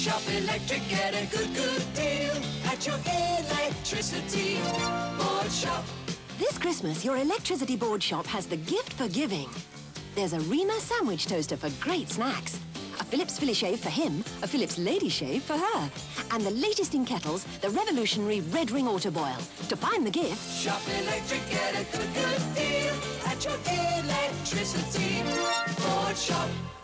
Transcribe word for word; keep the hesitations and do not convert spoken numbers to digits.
Shop Electric, get a good, good deal at your electricity board shop. This Christmas, your electricity board shop has the gift for giving. There's a Rima sandwich toaster for great snacks, a Philips Philishave for him, a Philips Lady Shave for her, and the latest in kettles, the revolutionary Red Ring Auto Boil. To find the gift, Shop Electric, get a good, good deal at your electricity board shop.